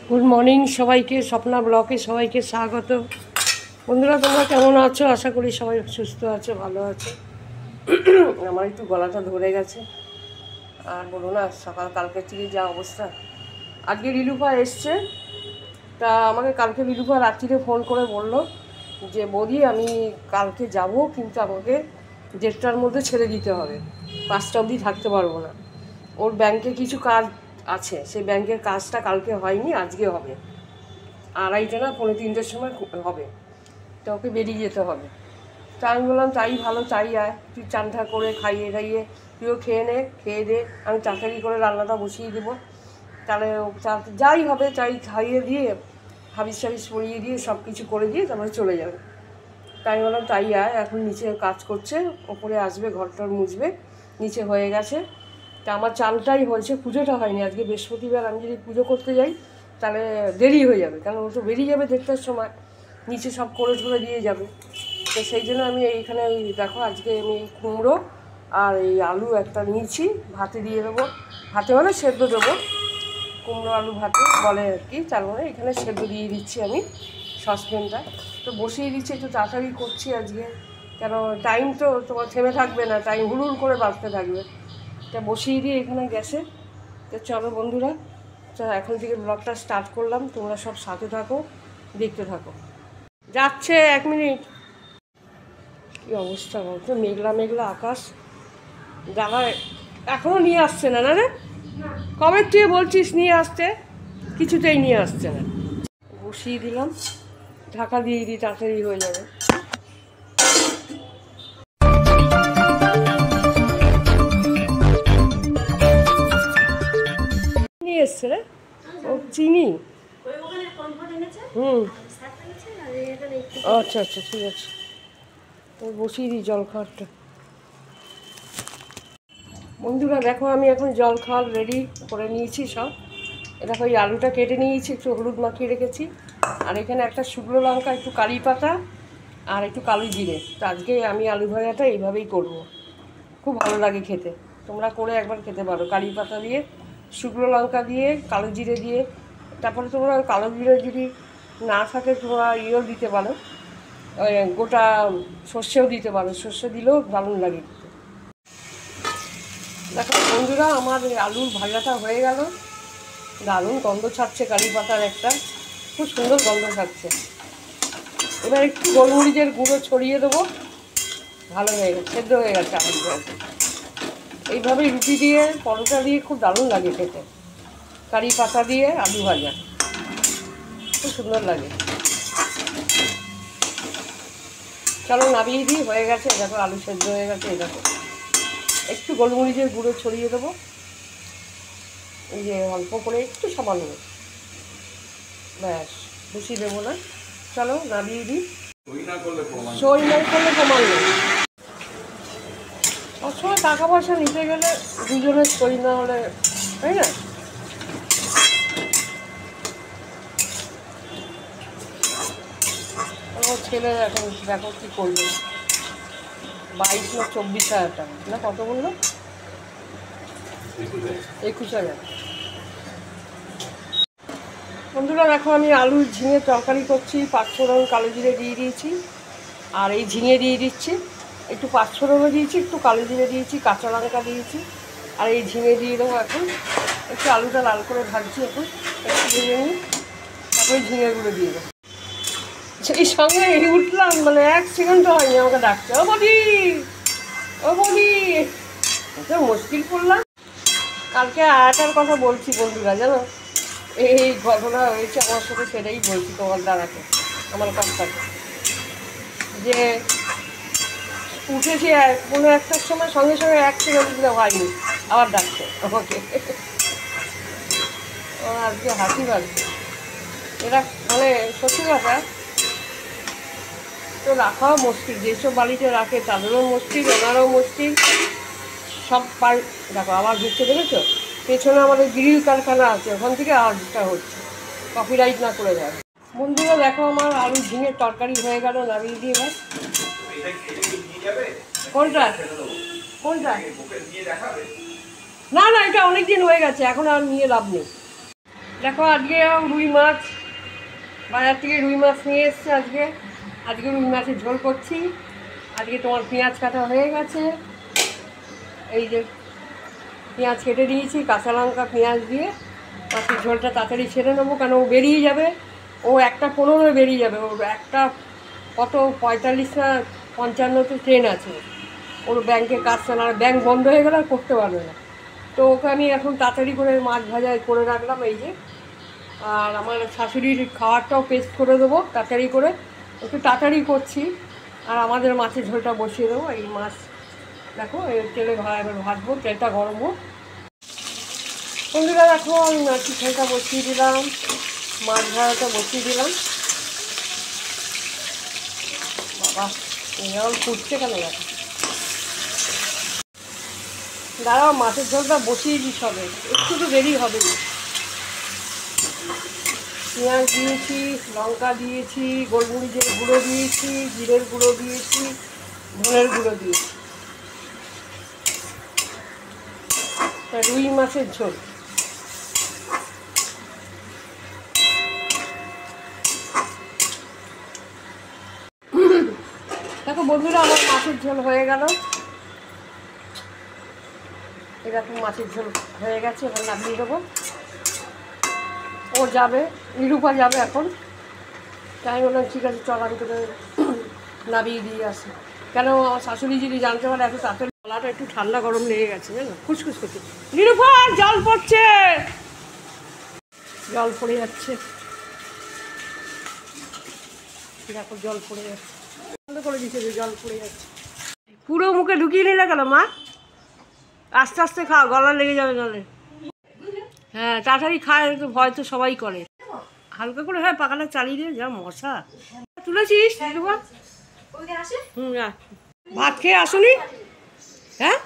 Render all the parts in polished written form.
Good morning সবাইকে, স্বপ্না ব্লকে সবাইকে স্বাগত। বন্ধুরা, তোমরা কেমন আছো? আশা করি সবাই সুস্থ আছো, ভালো আছো। আমার একটু গলাটা ধরে গেছে, আর বলো না, কালকে থেকে যা অবস্থা। আজকে রিলুফা এসছে, তা আমাকে কালকে রিলুফা রাত্রিরে ফোন করে বললো যে বৌদি আমি কালকে যাব, কিন্তু আমাকে 1:30টার মধ্যে ছেড়ে দিতে হবে, 5টা অবধি থাকতে পারবো না। ওর ব্যাংকে কিছু কাজ আছে, সেই ব্যাংকের কাজটা কালকে হয়নি, আজকে হবে। 2:30 না 2:45-এর সময় হবে, তো ওকে বেরিয়ে যেতে হবে। তা আমি বললাম তাই ভালো, তাই আয়, তুই চানটা করে খাইয়ে তুইও খেয়ে নে, খেয়ে দে, আমি তাড়াতাড়ি করে রান্নাটা বসিয়ে দেবো। তাহলে যাই হবে তাই খাইয়ে দিয়ে হাবিস টাবিস পরিয়ে দিয়ে সব কিছু করে দিয়ে তারপরে চলে যাবে। তাই বললাম তাই আয়, এখন নিচে কাজ করছে, ওপরে আসবে, ঘরটার মুছবে, নিচে হয়ে গেছে। তা আমার চালটাই হয়েছে, পুজোটা হয়নি। আজকে বৃহস্পতিবার, আমি যদি পুজো করতে যাই তাহলে দেরি হয়ে যাবে, কারণ ও তো বেরিয়ে যাবে 1:30টার সময়, নিচে সব করে ঠরে দিয়ে যাবে। তো সেই জন্য আমি এইখানে দেখো আজকে আমি কুমড়ো আর এই আলু একটা নিয়েছি, ভাতে দিয়ে দেবো। ভাতে মানে সেদ্ধ দেবো, কুমড়ো আলু ভাতে বলে আর কি, তার মানে এখানে সেদ্ধ দিয়ে দিচ্ছি আমি সসপ্যানটা। তো বসিয়ে দিচ্ছি, একটু তাড়াতাড়ি করছি আজকে, কেন টাইম তো তোমার থেমে থাকবে না, টাইম হুড়ুর করে বাঁচতে থাকবে। তা বসিয়ে দিয়ে এখানে গ্যাসে। তো চলো বন্ধুরা, তো এখন থেকে ব্লগটা স্টার্ট করলাম, তোমরা সব সাথে থাকো, দেখতে থাকো। যাচ্ছে 1 মিনিট। কী অবস্থা বলতো, মেঘলা মেঘলা আকাশ। দাদা এখনও নিয়ে আসছে না, না রে? কবে তুই বলছিস নিয়ে আসতে, কিছুতেই নিয়ে আসছে না। বসিয়ে দিলাম, ঢাকা দিয়ে দিই, তাড়াতাড়ি হয়ে যাবে। নিয়ে এসছে রে ও চিনি। আচ্ছা আচ্ছা, ঠিক আছে, তো বসিয়ে দিই জল খাওয়ারটা। বন্ধুরা দেখো, আমি এখন জল খাওয়ার রেডি করে নিয়েছি সব। দেখো এই আলুটা কেটে নিয়েছি, একটু হলুদ মাখিয়ে রেখেছি, আর এখানে একটা শুকনো লঙ্কা, একটু কারি পাতা আর একটু কালো জিরে। তো আজকে আমি আলু ভাজাটা এইভাবেই করব, খুব ভালো লাগে খেতে। তোমরা করে একবার খেতে পারো, কারি পাতা দিয়ে, শুকনো লঙ্কা দিয়ে, কালো জিরে দিয়ে। তারপরে তোমরা কালো জিরে যদি না থাকে তোমরা ইয়েও দিতে পারো, গোটা সর্ষেও দিতে পারো, সর্ষে দিলেও দারুণ লাগে খেতে। দেখো বন্ধুরা, আমার আলুর ভাজাটা হয়ে গেল, দারুণ গন্ধ ছাড়ছে, কারি পাতার একটা খুব সুন্দর গন্ধ ছাড়ছে। এবার একটু গোলমরিচের গুঁড়ো ছড়িয়ে দেবো, ভালো হয়ে গেছে, সেদ্ধ হয়ে গেছে আলুর ভাজা। এইভাবেই রুটি দিয়ে, পরোটা দিয়ে খুব দারুণ লাগে খেতে, কারি পাতা দিয়ে আলু ভাজা খুব সুন্দর লাগে। চলো নামিয়ে দিই, হয়ে গেছে। দেখো আলু সেদ্ধ হয়ে গেছে, এই দেখো একটু গোলমরিচের গুঁড়ো ছড়িয়ে দেবো, এই যে অল্প করে একটু সামান্য, ব্যাস, বেশি দেবো না। চলো নামিয়ে দিই। সই নাই করলে প্রমাণ নেই। সবসময় টাকা পয়সা নিতে গেলে দুজনের সই না হলে, তাই না? আমার ছেলে এখন দেখো কী করবে, 22 না 24,000 টাকা, না কত বললো, 21,000। বন্ধুরা দেখো, আমি আলুর ঝিঙে তরকারি করছি, 5 ফোড়ন কালো জিরে দিয়ে দিয়েছি, আর এই ঝিঙে দিয়ে দিচ্ছি, একটু 5 ফোড়নও দিয়েছি, একটু কালো জিরে দিয়েছি, কাঁচা লঙ্কা দিয়েছি, আর এই ঝিঙে দিয়ে দেবো। এখন একটু আলুটা লাল করে ভাজছি, এখন একটু ভেজে নিই, তারপরে ঝিঙেগুলো দিয়ে দেবো। সেই সঙ্গে এই উঠলাম, মানে 1 সেকেন্ডও হয়নি আমাকে ডাকছে, ও বলি, ও বলি, এটা মুশকিল করলাম। কালকে আয়াটার কথা বলছি বন্ধুরা, জানো এই ঘটনা হয়েছে আমার সাথে, সেটাই বলছি তোমার দাঁড়াতে, আমার কাছটাকে, যে উঠেছি 1:15-1টার সময়, সঙ্গে সঙ্গে 1 সেকেন্ড হয়নি, আবার ডাকছে আমাকে। আমার আজকে হাসি পাচ্ছে, এরা মানে সত্যি কথা তো রাখাও মুশকিল, যেসব বাড়িতে রাখে তাদেরও মুশকিল, ওনারও মুশকিল, সব পাই। দেখো আওয়াজ হচ্ছে, দেখেছো পেছনে আমাদের গ্রিল কারখানা আছে, ওখান থেকে আওয়াজটা হচ্ছে, কপিরাইট না করে দেয়। বন্ধুরা দেখো, আমার আলু ঝিঙের তরকারি হয়ে গেল, নামিয়ে দিয়ে এবার। কোনটা কোনটা? না না, এটা অনেক দিন হয়ে গেছে, এখন আর নিয়ে লাভ নেই। দেখো আজকে রুই মাছ, বাজার থেকে রুই মাছ নিয়ে এসছে। আজকে রুই মাছের ঝোল করছি। আজকে তোমার পেঁয়াজ কাটা হয়ে গেছে, এই যে পেঁয়াজ কেটে দিয়েছি, কাঁচা লঙ্কা পেঁয়াজ দিয়ে মাছের ঝোলটা তাড়াতাড়ি ছেড়ে নেবো, কেন ও বেরিয়ে যাবে। ও 1:15 বেরিয়ে যাবে। ওর একটা কত 45 না 55 ট্রেন আছে। ওর ব্যাংকে কাজ চালানো, ব্যাংক বন্ধ হয়ে গেলে আর করতে পারবে না। তো ওকে আমি এখন তাড়াতাড়ি করে মাছ ভাজা করে রাখলাম, এই যে। আর আমার শাশুড়ির খাবারটাও পেস্ট করে দেবো তাড়াতাড়ি করে, একটু তাড়াতাড়ি করছি। আর আমাদের মাছের ঝোলটা বসিয়ে দেবো। এই মাছ দেখো এর তেলে এবার ভাজবো, তেলটা গরম হোক। বন্ধুরা দেখো আমি মাছের ঝোলটা বসিয়ে দিলাম, মাছ ভাজাটা বসিয়ে দিলাম। বাবা এবার ফুটছে কেন দেখো। দাঁড়াও মাছের ঝোলটা বসিয়ে দিই, সবে একটু তো দেরি হবে না। পেঁয়াজ দিয়েছি, লঙ্কা দিয়েছি, গোলমরিচের গুঁড়ো দিয়েছি, জিরের গুঁড়ো দিয়েছি, ধনের গুঁড়ো দিয়েছি। রুই মাছের ঝোল। দেখো বন্ধুরা আমার মাছের ঝোল হয়ে গেল। এরকম মাছের ঝোল হয়ে গেছে, এবার নামিয়ে দেবো। ও যাবে, নিরূপা যাবে এখন। তাই বললাম ঠিক আছে চল আমি তোকে নামিয়ে দিয়ে আসি। কেন আমার শাশুড়ি যদি জানতে পারে এত তাড়াতাড়ি, গলাটা একটু ঠান্ডা গরম লেগে গেছে জানো, খুসখুস করছে। নিরূপা জল পড়ছে, জল পড়ে যাচ্ছে, দেখো জল পড়ে যাচ্ছে, বন্ধ করে দিচ্ছে যে জল পড়ে যাচ্ছে। পুরো মুখে ঢুকিয়ে নিলে কেন মা? আস্তে আস্তে খাও, গলা লেগে যাবে নাহলে। হ্যাঁ তাড়াতাড়ি খায়, তো ভয় তো সবাই করে। হালকা করে হয়, পাখাটা চালিয়ে দিয়ে। যা মশা তুলেছিস। ভাত খেয়ে আসুনি? হ্যাঁ,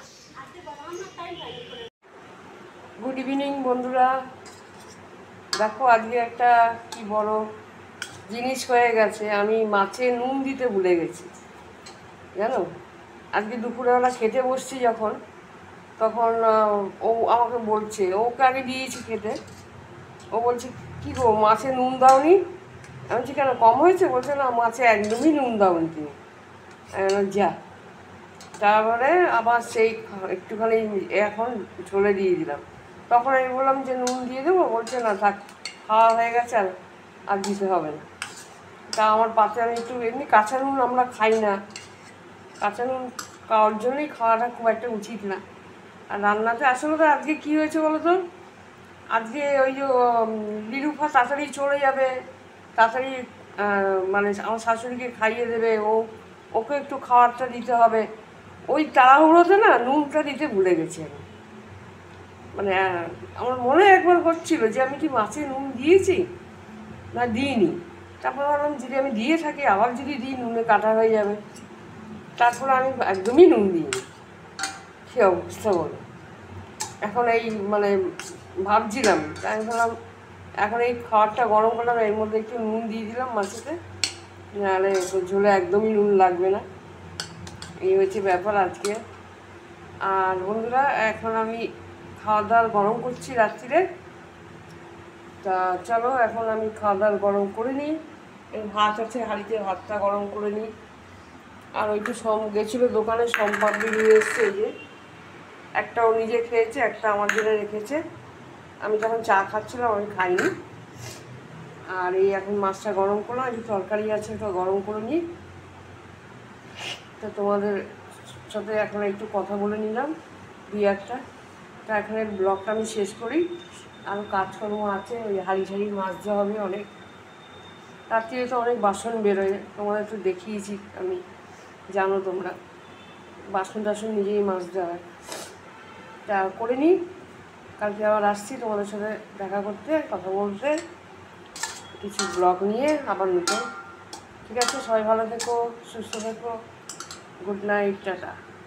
গুড ইভিনিং বন্ধুরা। দেখো আজকে একটা কি বড় জিনিস হয়ে গেছে, আমি মাছে নুন দিতে ভুলে গেছি জানো। আজকে দুপুরবেলা খেতে বসছি যখন, তখন ও আমাকে বলছে, ওকে আগে দিয়েছি খেতে। ও বলছে কী গো মাছে নুন দাওনি? আমি বলছি কেন কম হয়েছে? বলছে না মাছে একদমই নুন দাওনি তুমি। যা, তারপরে আবার সেই একটুখানি এখন ঝোলে দিয়ে দিলাম। তখন আমি বললাম যে নুন দিয়ে দেবো, বলছে না থাক, খাওয়া হয়ে গেছে আর দিতে হবে না। তা আমার পাতে আমি একটু, এমনি কাঁচা নুন আমরা খাই না, কাঁচা নুন খাওয়ার জন্যই খাওয়াটা খুব একটা উচিত না। আর রান্নাতে আসলে তো আজকে কী হয়েছে বলো তো, আজকে ওই যে নিরূপা তাড়াতাড়ি চলে যাবে, তাড়াতাড়ি মানে আমার শাশুড়িকে খাইয়ে দেবে, ওকে একটু খাবারটা দিতে হবে। ওই তাড়াহুড়োতে না নুনটা দিতে ভুলে গেছি আমি। মানে আমার মনে একবার হচ্ছিল যে আমি কি মাছে নুন দিয়েছি না দিইনি। তারপর ভাবলাম যদি আমি দিয়ে থাকি আবার যদি দিই নুনে কাটা হয়ে যাবে। তারপর আমি একদমই নুন দিইনি। সে অবস্থা বলো। এখন এই মানে ভাবছিলাম, তাই আমি ভাবলাম এখন এই খাবারটা গরম করলাম, এর মধ্যে একটু নুন দিয়ে দিলাম মাছেতে, নাহলে ঝোলে একদমই নুন লাগবে না। এই হচ্ছে ব্যাপার আজকে। আর বন্ধুরা এখন আমি খাওয়া দাওয়া গরম করছি রাত্রিরে। তা চলো এখন আমি খাওয়া দাওয়া গরম করে নিই। এই ভাত আছে হাঁড়িতে, ভাতটা গরম করে নিই। আর ওইটু গেছিলো দোকানে পাপড়ি নিয়ে এসছে, এই যে একটা ও নিজে খেয়েছে, একটা আমার জন্য রেখেছে। আমি যখন চা খাচ্ছিলাম আমি খাইনি। আর এই এখন মাছটা গরম করলাম, একটু তরকারি আছে ওটা গরম করে নিই। তো তোমাদের সাথে এখন একটু কথা বলে নিলাম একটা। তা এখানে ব্লগটা আমি শেষ করি। আরও কাজকর্ম আছে, ওই হাঁড়ি মাছ দেওয়া হবে অনেক। রাত্রিরে তো অনেক বাসন বেরোয়, তোমাদের তো দেখিয়েছি আমি, জানো তোমরা। বাসন টাসন নিজেই মাছ দেওয়া হয়। তা করে নিই, কালকে আবার আসছি তোমাদের সাথে দেখা করতে, কথা বলতে, কিছু ব্লগ নিয়ে আবার নতুন। ঠিক আছে, সবাই ভালো থেকো, সুস্থ থেকো, গুড নাইট, টাটা।